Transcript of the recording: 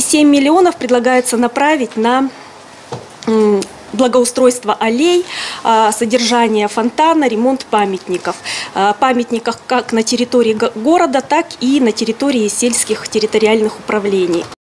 7 миллионов предлагается направить на благоустройство аллей, содержание фонтана, ремонт памятников. Памятников как на территории города, так и на территории сельских территориальных управлений.